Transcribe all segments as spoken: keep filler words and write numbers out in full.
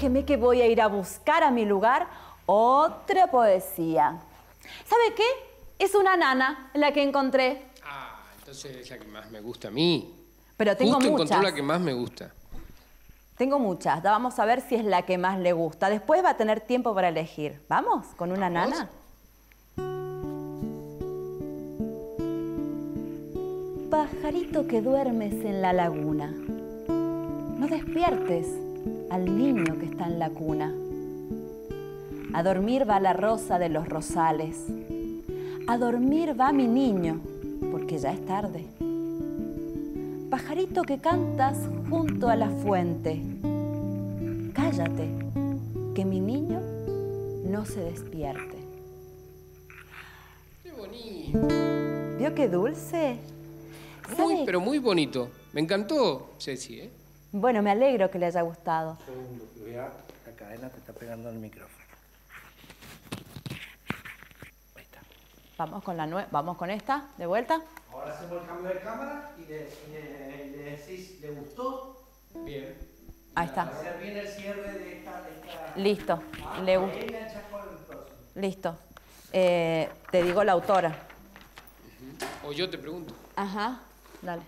Déjeme que voy a ir a buscar a mi lugar otra poesía. ¿Sabe qué? Es una nana la que encontré. Ah, entonces es la que más me gusta a mí. Pero tengo Justo muchas. encontró la que más me gusta. Tengo muchas. Vamos a ver si es la que más le gusta. Después va a tener tiempo para elegir. ¿Vamos? ¿Con una ¿Vamos? nana? Pajarito que duermes en la laguna, no despiertes al niño que está en la cuna. A dormir va la rosa de los rosales. A dormir va mi niño, porque ya es tarde. Pajarito que cantas junto a la fuente, cállate, que mi niño no se despierte. ¡Qué bonito! ¿Vio qué dulce? Muy, ¿Sabe? pero muy bonito. Me encantó, Ceci, ¿eh? Bueno, me alegro que le haya gustado. Segundo, cuidado, la cadena te está pegando al micrófono. Ahí está. Vamos con la nue- vamos con esta, de vuelta. Ahora hacemos el cambio de cámara y le, y le- y le decís, ¿le gustó? Bien. Ahí está. Hacer bien el cierre de esta... de esta... Listo. Ah, Le ahí gustó. enganchas con el próximo. Listo. Eh, te digo la autora. O yo te pregunto. Ajá. Dale.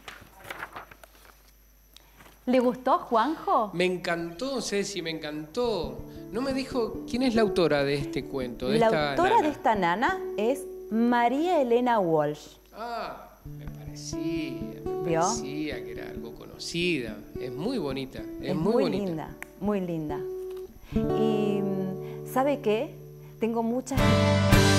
¿Le gustó, Juanjo? Me encantó, Ceci, me encantó. No me dijo quién es la autora de este cuento, de La esta autora nana. de esta nana es María Elena Walsh. Ah, me parecía, me ¿Vio? parecía que era algo conocida. Es muy bonita, es, Es muy, muy bonita. linda, muy linda. Y mm, ¿sabe qué? Tengo muchas...